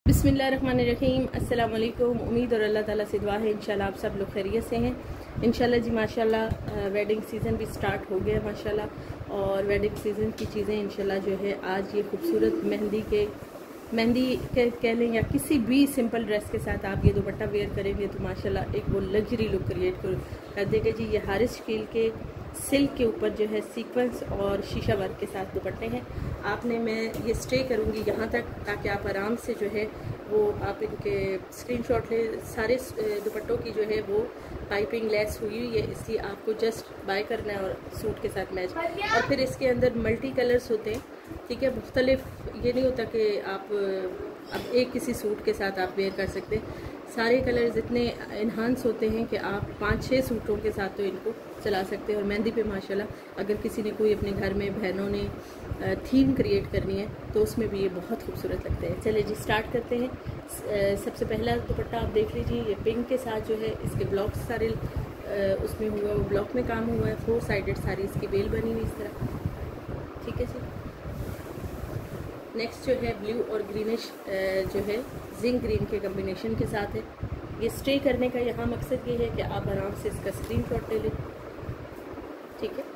बिस्मिल्लाहिर्रहमानिर्रहीम। अस्सलाम वालेकुम। उम्मीद और अल्लाह ताला से दुआ है इंशाल्लाह आप सब लोग खैरियत से हैं। इंशाल्लाह जी माशाल्लाह वेडिंग सीज़न भी स्टार्ट हो गया माशाल्लाह। और वेडिंग सीज़न की चीज़ें इंशाल्लाह जो है आज ये खूबसूरत मेहंदी के कह लें या किसी भी सिंपल ड्रेस के साथ आप ये दुपट्टा वेयर करेंगे तो माशाल्लाह एक वो लग्जरी लुक क्रिएट कर देगा जी। ये हारिस शकील के सिल्क के ऊपर जो है सीक्वेंस और शीशा वर्क के साथ दुपट्टे हैं। मैं ये स्टे करूँगी यहाँ तक ताकि आप आराम से जो है वो आप इनके स्क्रीनशॉट ले। सारे दुपट्टों की जो है वो पाइपिंग लेस हुई है, इसलिए आपको जस्ट बाय करना है और सूट के साथ मैच। और फिर इसके अंदर मल्टी कलर्स होते हैं, ठीक है। मुख्तलिफ ये नहीं होता कि आप अब एक किसी सूट के साथ आप वेयर कर सकते हैं। सारे कलर्स इतने इन्हांस होते हैं कि आप 5-6 सूटों के साथ तो इनको चला सकते हैं। और मेहंदी पे माशाल्लाह अगर किसी ने कोई अपने घर में बहनों ने थीम क्रिएट करनी है तो उसमें भी ये बहुत खूबसूरत लगते हैं। चलिए जी स्टार्ट करते हैं। सबसे पहला दुपट्टा आप देख लीजिए, ये पिंक के साथ जो है इसके ब्लॉक्स सारे उसमें हुआ, वो ब्लॉक में काम हुआ है। 4 साइडेड सारी इसकी बेल बनी हुई इस तरह, ठीक है जी। नेक्स्ट जो है ब्लू और ग्रीनिश जो है जिंक ग्रीन के कम्बिनेशन के साथ है। ये स्टे करने का यहाँ मकसद ये है कि आप आराम से इसका स्क्रीनशॉट ले लें, ठीक है।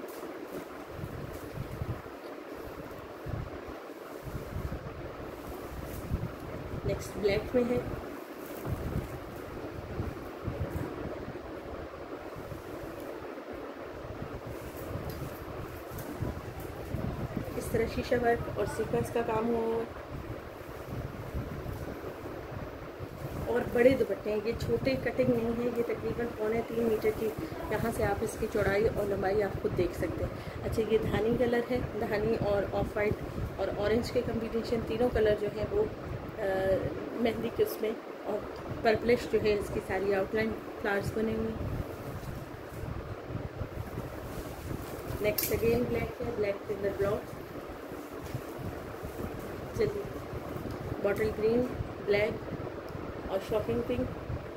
नेक्स्ट ब्लैक में है, इस तरह शीशा वर्क और सीक्वेंस का काम हुआ है। और बड़े दुपट्टे हैं, ये छोटे कटिंग नहीं है, ये तकरीबन 2.25 मीटर की यहाँ से आप इसकी चौड़ाई और लंबाई आप खुद देख सकते हैं। अच्छा, ये धानी कलर है, धानी और ऑफ वाइट और ऑरेंज के कम्बिनेशन, तीनों कलर जो हैं वो मेहंदी के उसमें, और पर्पलिश जो है इसकी सारी आउटलाइन फ्लावर्स बने हुए हैं। नेक्स्ट अगेन ब्लैक है, ब्लैक के अंदर ब्लॉक, चलिए बॉटल ग्रीन, ब्लैक और शॉकिंग पिंक।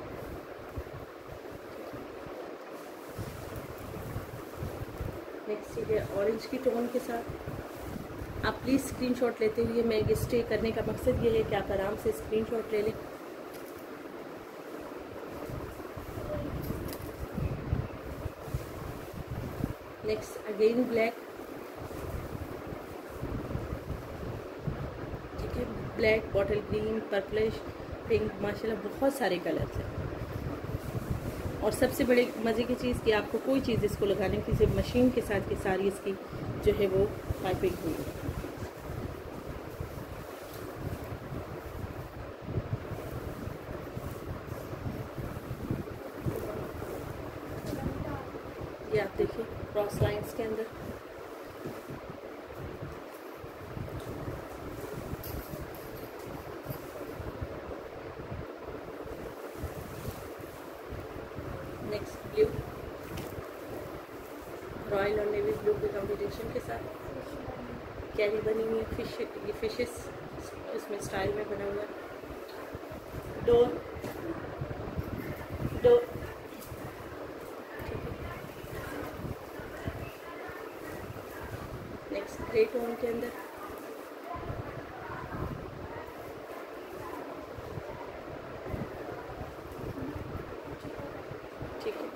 नेक्स्ट ये ऑरेंज की टोन के साथ। आप प्लीज़ स्क्रीनशॉट लेते हुए, मैं ये स्टे करने का मकसद ये है कि आप आराम से स्क्रीनशॉट ले लें। नेक्स्ट अगेन ब्लैक, ठीक है। Black, bottle green, purplish, pink, माशाल्लाह बहुत सारे कलर्स हैं। और सबसे बड़े मज़े की चीज़ कि आपको कोई चीज़ इसको लगाने की सिर्फ मशीन के साथ की सारी इसकी जो है वो पाइपिंग हुई है। ये आप देखिए क्रॉस लाइंस के अंदर। नेक्स्ट ब्लू, रॉयल और नेवी ब्लू के कॉम्बिनेशन के साथ कैरी बनी हुई है। ये फिशेस इसमें स्टाइल में बना हुआ है। डोर, ठीक है। नेक्स्ट ग्रे टोन के अंदर, ठीक है।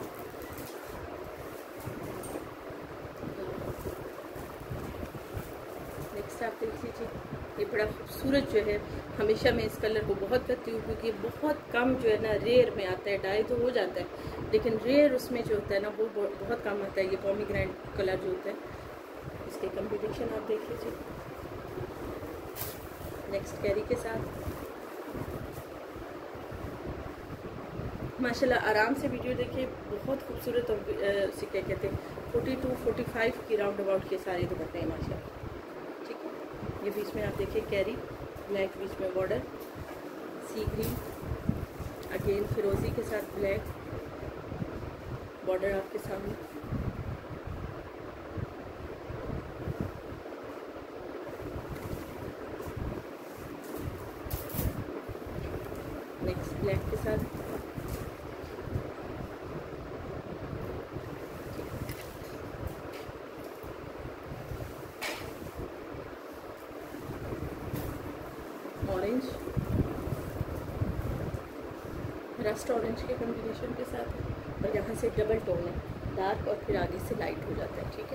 नेक्स्ट आप देख लीजिए, ये बड़ा खूबसूरत जो है, हमेशा मैं इस कलर को बहुत करती हूँ क्योंकि ये बहुत कम जो है ना रेयर में आता है। डाई तो हो जाता है लेकिन रेयर उसमें जो होता है ना वो बहुत कम आता है। ये पोमीग्रेनेट कलर जो होता है, इसके कम्बिनेशन आप देख लीजिए। नेक्स्ट कैरी के साथ माशाल्लाह आराम से वीडियो देखिए, बहुत खूबसूरत। और उसे क्या कहते हैं 42-45 की राउंड अबाउट के सारे दुपट्टे हैं माशाल्लाह, ठीक है। ये बीच में आप देखिए कैरी, ब्लैक बीच में बॉर्डर, सी ग्रीन, अगेन फिरोजी के साथ ब्लैक बॉर्डर आपके सामने। नेक्स्ट ब्लैक के साथ, ऑरेंज, रस्ट ऑरेंज के कॉम्बिनेशन के साथ है, और यहाँ से डबल टोन है, डार्क और फिर आगे से लाइट हो जाता है, ठीक है।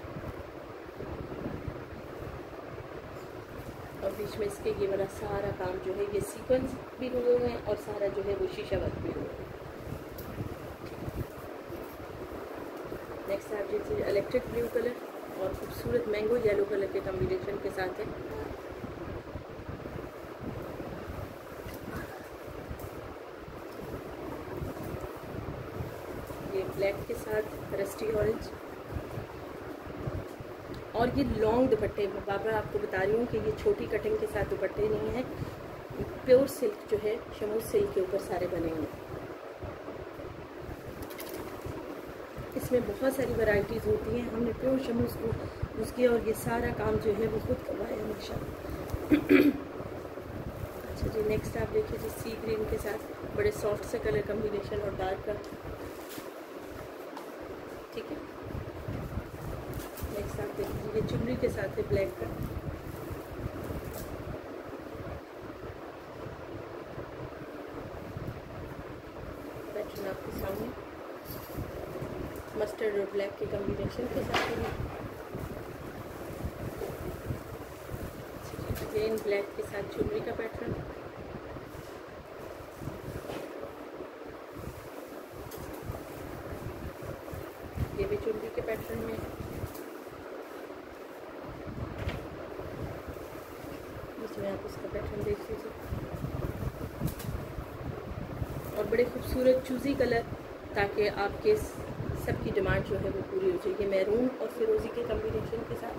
और बीच में इसके ये वाला सारा काम जो है ये सीक्वेंस भी हुए हुए हैं और सारा जो है वो शीशा वर्क भी हुआ है। नेक्स्ट आप देखिए इलेक्ट्रिक ब्लू कलर और खूबसूरत मैंगो येलो कलर के कॉम्बिनेशन के साथ है। ये ब्लैक के साथ रस्टी ऑरेंज, और ये लॉन्ग दुपट्टे, बार बार आपको बता रही हूँ कि ये छोटी कटिंग के साथ दुपट्टे नहीं है, प्योर सिल्क जो है शमूस सिल्क के ऊपर सारे बने हुए हैं। इसमें बहुत सारी वैरायटीज़ होती हैं, हमने प्योर शमूस को यूज़ किया और ये सारा काम जो है वो खुद करवाया हमेशा। अच्छा जी, नेक्स्ट आप देखिए जी सी ग्रीन के साथ बड़े सॉफ्ट से कलर कम्बिनेशन और डार्क का, ठीक है। नेक्स्ट आप देखिए ये चुनरी के साथ है ब्लैक का, पैटर्न आपके सामने मस्टर्ड और ब्लैक के कॉम्बिनेशन के साथ है। अगेन ब्लैक के साथ चुनरी का पैटर्न, ये भी चुनरी के पैटर्न में है। इसमें आप इसका पैटर्न देख लीजिए, और बड़े खूबसूरत चूज़ी कलर, ताकि आपके सबकी डिमांड जो है वो पूरी हो जाएगी। मैरून और फिरोजी के कॉम्बिनेशन के साथ।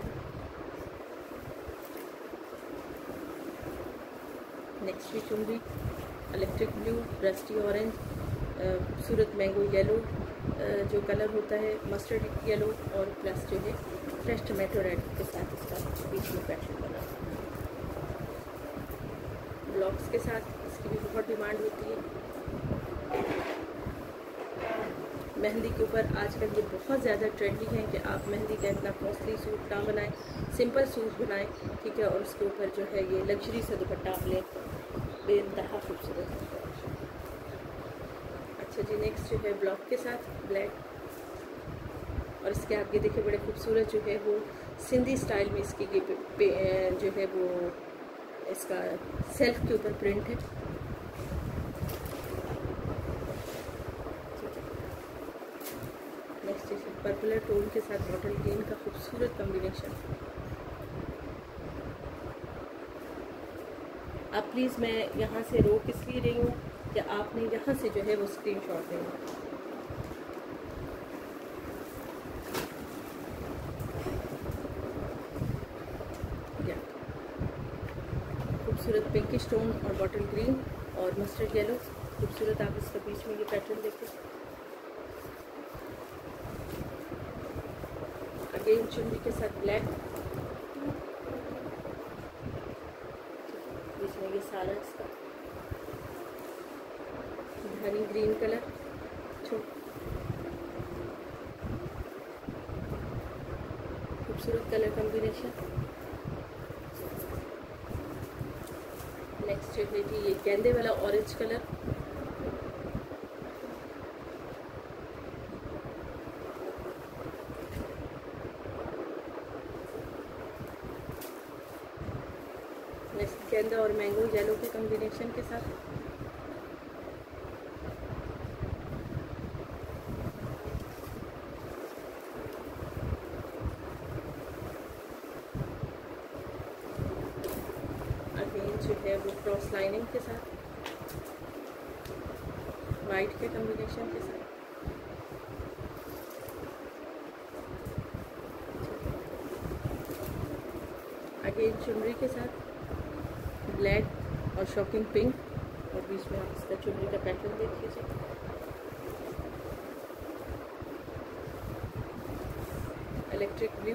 नेक्स्ट भी चुनरी इलेक्ट्रिक ब्लू, रस्टी ऑरेंज, खूबसूरत मैंगो येलो जो कलर होता है, मस्टर्ड येलो, और प्लस जो है फ्रेश टमाटो रेड के साथ इसका बीच में पैटर्न बना। ब्लॉक्स के साथ इसकी भी बहुत डिमांड होती है। मेहंदी के ऊपर आजकल ये बहुत ज़्यादा ट्रेंडी है कि आप मेहंदी का इतना कॉस्टली सूट ना बनाएं, सिंपल सूट बनाएं, ठीक है, और उसके ऊपर जो है ये लग्जरी सा दुपट्टा आप लें, बेइंतहा खूबसूरत है। अच्छा जी, नेक्स्ट जो है ब्लॉक के साथ ब्लैक, और इसके आगे देखिए बड़े खूबसूरत जो है वो सिंधी स्टाइल में इसकी जो है वो इसका सेल्फ के ऊपर प्रिंट है। नेक्स्ट इस पर्पल टोन के साथ बॉटल ग्रीन का खूबसूरत कॉम्बिनेशन। अब प्लीज़ मैं यहाँ से रोक इसलिए रही हूँ कि आपने यहाँ से जो है वो स्क्रीनशॉट लेना। खूबसूरत पिंकिश टोन और बॉटल ग्रीन और मस्टर्ड येलो, खूबसूरत आप इसका बीच में ये पैटर्न देखिए। अगेन चुन्नी के साथ ब्लैक, बीच में ये सारा इसका हनी ग्रीन कलर, खूबसूरत कलर कॉम्बिनेशन। नेक्स्ट जो है जी ये गेंदे वाला ऑरेंज कलर, नेक्स्ट गेंदा और मैंगो येलो के कॉम्बिनेशन के साथ। अगेन जो है वो क्रॉस लाइनिंग के साथ, वाइट के कॉम्बिनेशन के साथ। अगेन चुनरी के साथ ब्लैक और शॉकिंग पिंक, और बीच में आप इसका चुनरी का पैटर्न देख लीजिए। इलेक्ट्रिक ब्लू,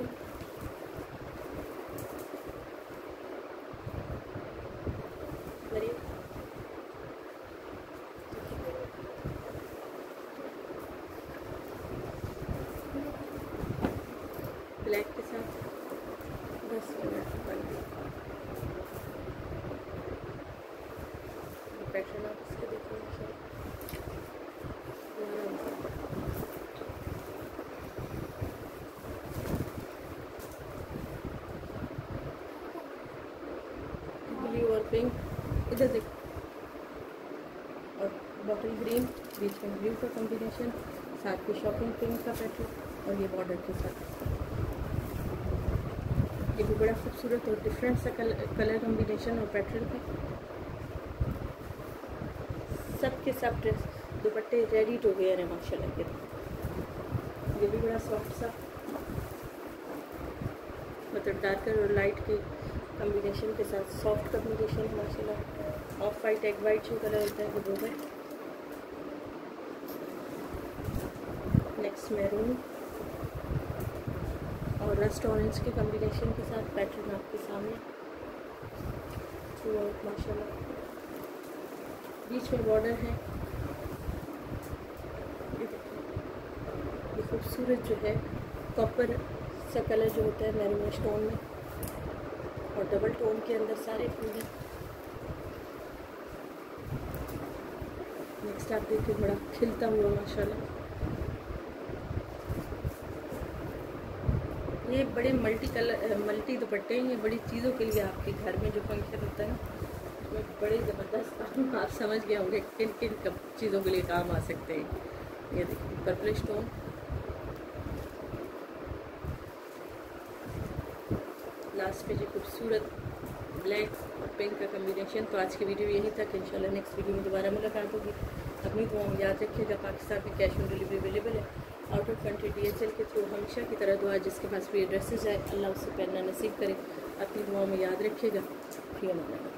ब्लैक के साथ 10 मिनट बन गई। पैटर्न आप इसके देखिए, इधर देख, और बॉटल ग्रीन, बीच में ब्लू का कॉम्बिनेशन, साथ में शॉपिंग पिंक का पैटर्न और ये बॉर्डर के साथ। ये भी बड़ा खूबसूरत और डिफरेंट सा कलर कॉम्बिनेशन और पैटर्न है। सब के सब ड्रेस दुपट्टे रेडी टू वेयर है माशाल्लाह के। ये भी बड़ा सॉफ्ट सा, मतलब डार्कर और लाइट के कॉम्बिनेशन के साथ सॉफ्ट कॉम्बिनेशन है माशाल्लाह। ऑफ वाइट एग वाइट जो कलर होता है वो है। नेक्स्ट मैरून और रस्ट ऑरेंज के कॉम्बिनेशन के साथ पैटर्न आपके सामने माशाल्लाह। बीच में बॉर्डर है। ये खूबसूरत जो है कॉपर सा कलर जो होता है मैरून स्टोन में, और डबल टोन के अंदर सारे फूल हैं। नेक्स्ट आप देखिए बड़ा खिलता हुआ माशाल्लाह। ये बड़े मल्टी दुपट्टे हैं। ये बड़ी चीज़ों के लिए आपके घर में जो फंक्शन होता है ना, उसमें बड़े ज़बरदस्त आप समझ गए होंगे किन किन चीज़ों के लिए काम आ सकते हैं। ये देखिए पर्पल स्टोन, लास्ट पे जो खूबसूरत ब्लैक और पिंक का कॉम्बिनेशन। तो आज की वीडियो यही तक। इंशाल्लाह नेक्स्ट वीडियो में दोबारा मुलाकात होगी। अपनी दुआ में याद रखिएगा, पाकिस्तान में कैश ऑन डिलीवरी अवेलेबल है। आउट ऑफ कंट्री DHL के थ्रू हमेशा की तरह दुआ, जिसके पास भी एड्रेसेस है अल्लाह उससे पहनना नसीब करे। अपनी दुआ में याद रखिएगा। फिर